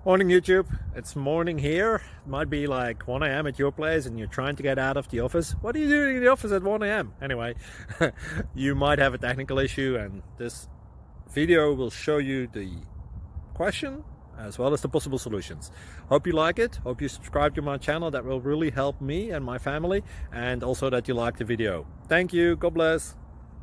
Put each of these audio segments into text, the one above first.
Morning YouTube, it's morning here. It might be like 1 a.m. at your place and you're trying to get out of the office. What are you doing in the office at 1 a.m? Anyway, you might have a technical issue and this video will show you the question as well as the possible solutions. Hope you like it, hope you subscribe to my channel. That will really help me and my family, and also that you like the video. Thank you, God bless.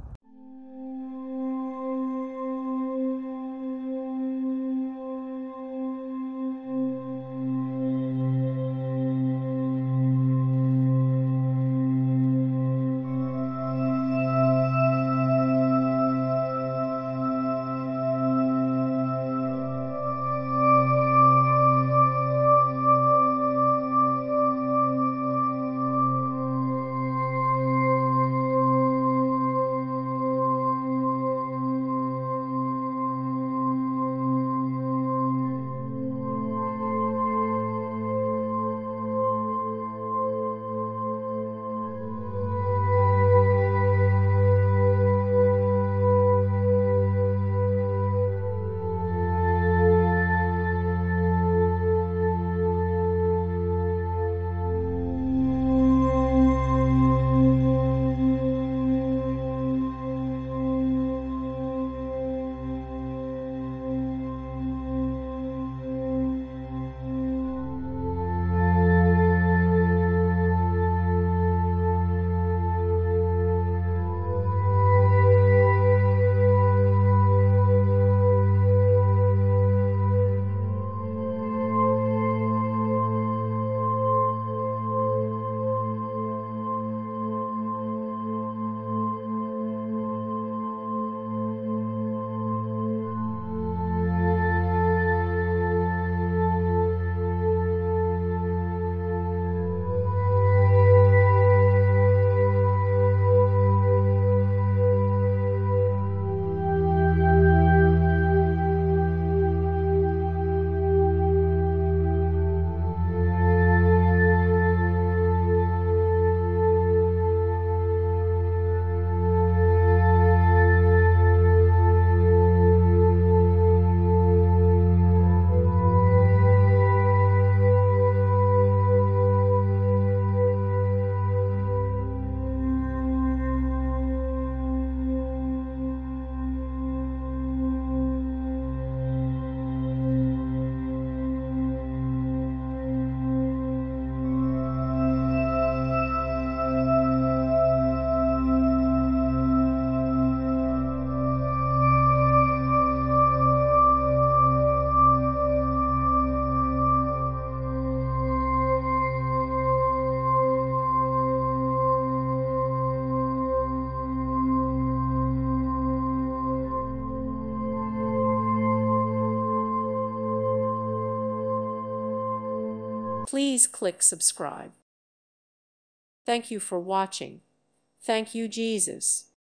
Please click subscribe. Thank you for watching. Thank you, Jesus.